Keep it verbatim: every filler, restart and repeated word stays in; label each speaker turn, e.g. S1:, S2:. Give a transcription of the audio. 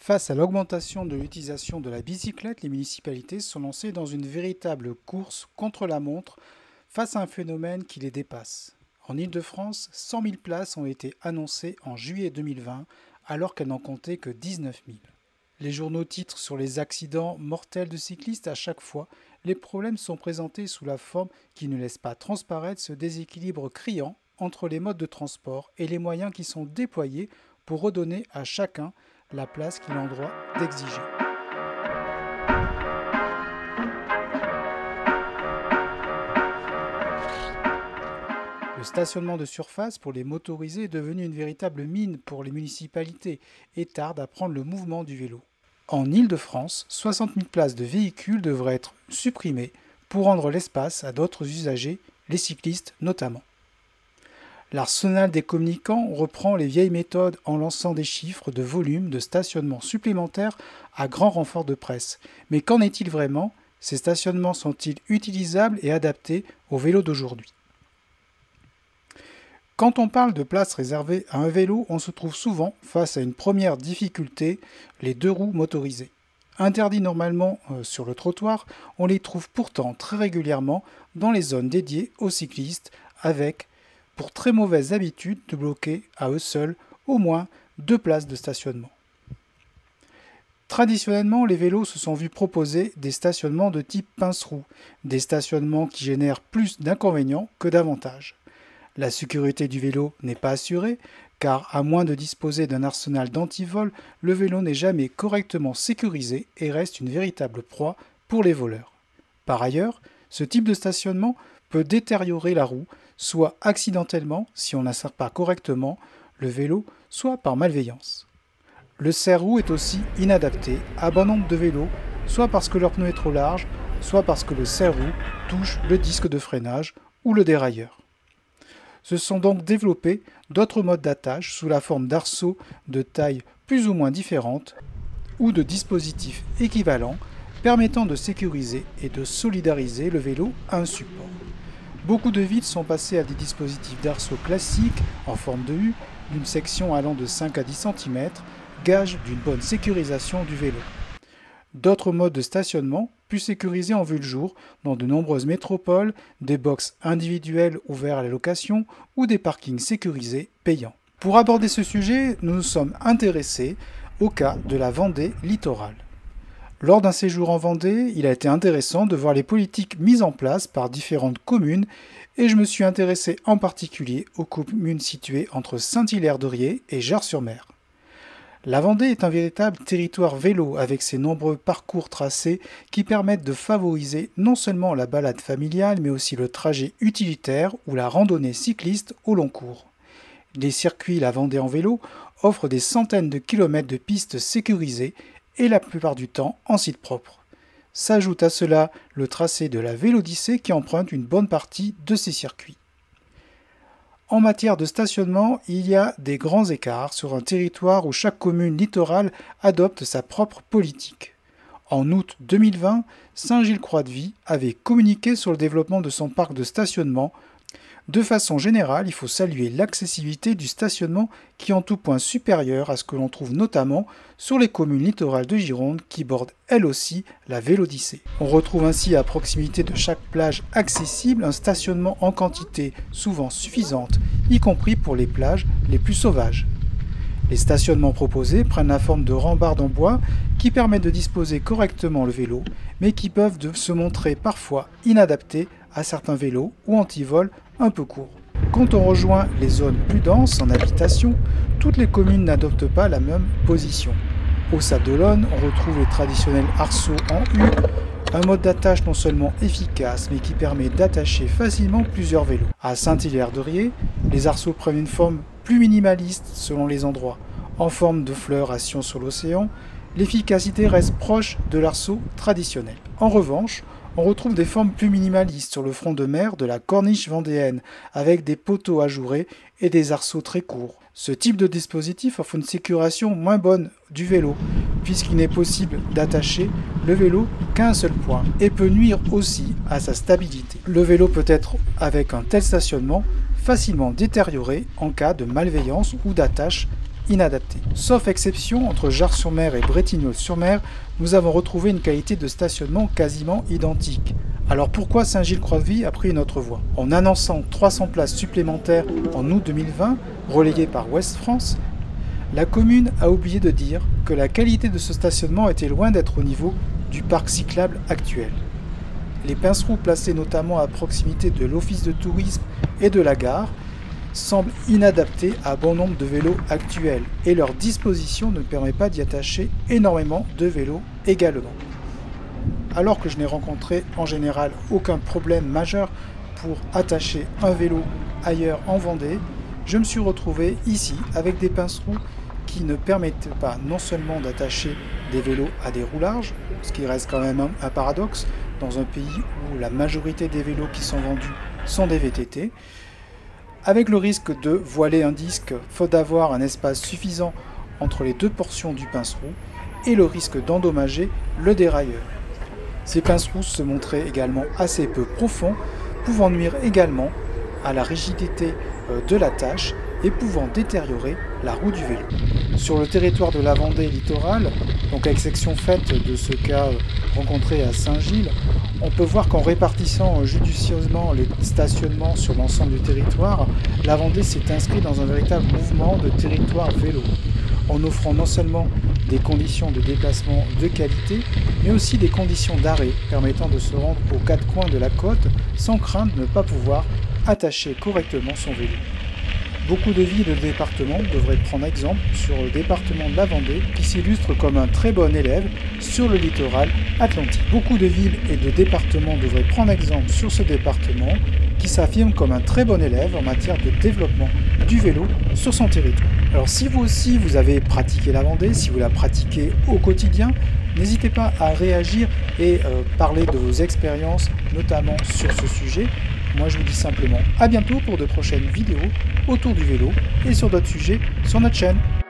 S1: Face à l'augmentation de l'utilisation de la bicyclette, les municipalités sont lancées dans une véritable course contre la montre face à un phénomène qui les dépasse. En Île-de-France, cent mille places ont été annoncées en juillet deux mille vingt, alors qu'elles n'en comptaient que dix-neuf mille. Les journaux titrent sur les accidents mortels de cyclistes. À chaque fois, les problèmes sont présentés sous la forme qui ne laisse pas transparaître ce déséquilibre criant entre les modes de transport et les moyens qui sont déployés pour redonner à chacun la place qu'il a en droit d'exiger. Le stationnement de surface pour les motorisés est devenu une véritable mine pour les municipalités et tarde à prendre le mouvement du vélo. En Île-de-France, soixante mille places de véhicules devraient être supprimées pour rendre l'espace à d'autres usagers, les cyclistes notamment. L'arsenal des communicants reprend les vieilles méthodes en lançant des chiffres de volume de stationnement supplémentaires à grand renfort de presse. Mais qu'en est-il vraiment? Ces stationnements sont-ils utilisables et adaptés aux vélos d'aujourd'hui? Quand on parle de places réservées à un vélo, on se trouve souvent face à une première difficulté, les deux roues motorisées. Interdits normalement euh, sur le trottoir, on les trouve pourtant très régulièrement dans les zones dédiées aux cyclistes avec pour très mauvaise habitude de bloquer à eux seuls au moins deux places de stationnement. Traditionnellement, les vélos se sont vus proposer des stationnements de type pince-roue, des stationnements qui génèrent plus d'inconvénients que d'avantages. La sécurité du vélo n'est pas assurée, car à moins de disposer d'un arsenal d'antivol, le vélo n'est jamais correctement sécurisé et reste une véritable proie pour les voleurs. Par ailleurs, ce type de stationnement peut détériorer la roue, soit accidentellement, si on n'insère pas correctement le vélo, soit par malveillance. Le serre-roue est aussi inadapté à bon nombre de vélos, soit parce que leur pneu est trop large, soit parce que le serre-roue touche le disque de freinage ou le dérailleur. Se sont donc développés d'autres modes d'attache sous la forme d'arceaux de taille plus ou moins différente ou de dispositifs équivalents permettant de sécuriser et de solidariser le vélo à un support. Beaucoup de villes sont passées à des dispositifs d'arceaux classiques en forme de U, d'une section allant de cinq à dix centimètres, gage d'une bonne sécurisation du vélo. D'autres modes de stationnement, plus sécurisés ont vu le jour dans de nombreuses métropoles, des box individuels ouverts à la location ou des parkings sécurisés payants. Pour aborder ce sujet, nous nous sommes intéressés au cas de la Vendée littorale. Lors d'un séjour en Vendée, il a été intéressant de voir les politiques mises en place par différentes communes et je me suis intéressé en particulier aux communes situées entre Saint-Hilaire-de-Riez et Jars-sur-Mer. La Vendée est un véritable territoire vélo avec ses nombreux parcours tracés qui permettent de favoriser non seulement la balade familiale mais aussi le trajet utilitaire ou la randonnée cycliste au long cours. Les circuits La Vendée en vélo offrent des centaines de kilomètres de pistes sécurisées et la plupart du temps en site propre. S'ajoute à cela le tracé de la Vélodyssée qui emprunte une bonne partie de ces circuits. En matière de stationnement, il y a des grands écarts sur un territoire où chaque commune littorale adopte sa propre politique. En août deux mille vingt, Saint-Gilles-Croix-de-Vie avait communiqué sur le développement de son parc de stationnement. De façon générale, il faut saluer l'accessibilité du stationnement qui est en tout point supérieure à ce que l'on trouve notamment sur les communes littorales de Gironde qui bordent elles aussi la Vélodyssée. On retrouve ainsi à proximité de chaque plage accessible un stationnement en quantité souvent suffisante, y compris pour les plages les plus sauvages. Les stationnements proposés prennent la forme de rambardes en bois qui permettent de disposer correctement le vélo, mais qui peuvent se montrer parfois inadaptés à certains vélos ou antivols un peu courts. Quand on rejoint les zones plus denses en habitation, toutes les communes n'adoptent pas la même position. Au Sable d'Olonne, on retrouve les traditionnels arceaux en U, un mode d'attache non seulement efficace mais qui permet d'attacher facilement plusieurs vélos. À Saint-Hilaire-de-Riez, les arceaux prennent une forme plus minimaliste selon les endroits. En forme de fleurs à Sion sur l'océan, l'efficacité reste proche de l'arceau traditionnel. En revanche, on retrouve des formes plus minimalistes sur le front de mer de la corniche vendéenne, avec des poteaux ajourés et des arceaux très courts. Ce type de dispositif offre une sécurisation moins bonne du vélo, puisqu'il n'est possible d'attacher le vélo qu'à un seul point, et peut nuire aussi à sa stabilité. Le vélo peut être, avec un tel stationnement, facilement détérioré en cas de malveillance ou d'attache inadapté. Sauf exception, entre Jars-sur-Mer et Bretignolles-sur-Mer, nous avons retrouvé une qualité de stationnement quasiment identique. Alors pourquoi Saint-Gilles-Croix-de-Vie a pris une autre voie? En annonçant trois cents places supplémentaires en août deux mille vingt, relayées par Ouest France, la commune a oublié de dire que la qualité de ce stationnement était loin d'être au niveau du parc cyclable actuel. Les pinceroux placés notamment à proximité de l'office de tourisme et de la gare semblent inadaptés à bon nombre de vélos actuels et leur disposition ne permet pas d'y attacher énormément de vélos également. Alors que je n'ai rencontré en général aucun problème majeur pour attacher un vélo ailleurs en Vendée, je me suis retrouvé ici avec des pinceroux qui ne permettent pas non seulement d'attacher des vélos à des roues larges, ce qui reste quand même un paradoxe dans un pays où la majorité des vélos qui sont vendus sont des V T T, avec le risque de voiler un disque faute d'avoir un espace suffisant entre les deux portions du pinceroux et le risque d'endommager le dérailleur. Ces pinceroux se montraient également assez peu profonds, pouvant nuire également à la rigidité de l'attache et pouvant détériorer la roue du vélo. Sur le territoire de la Vendée littorale, donc à exception faite de ce cas rencontré à Saint-Gilles, on peut voir qu'en répartissant judicieusement les stationnements sur l'ensemble du territoire, la Vendée s'est inscrite dans un véritable mouvement de territoire vélo, en offrant non seulement des conditions de déplacement de qualité, mais aussi des conditions d'arrêt permettant de se rendre aux quatre coins de la côte sans craindre de ne pas pouvoir attacher correctement son vélo. Beaucoup de villes et de départements devraient prendre exemple sur le département de la Vendée qui s'illustre comme un très bon élève sur le littoral atlantique. Beaucoup de villes et de départements devraient prendre exemple sur ce département qui s'affirme comme un très bon élève en matière de développement du vélo sur son territoire. Alors si vous aussi vous avez pratiqué la Vendée, si vous la pratiquez au quotidien, n'hésitez pas à réagir et euh, parler de vos expériences, notamment sur ce sujet. Moi je vous dis simplement à bientôt pour de prochaines vidéos autour du vélo et sur d'autres sujets sur notre chaîne.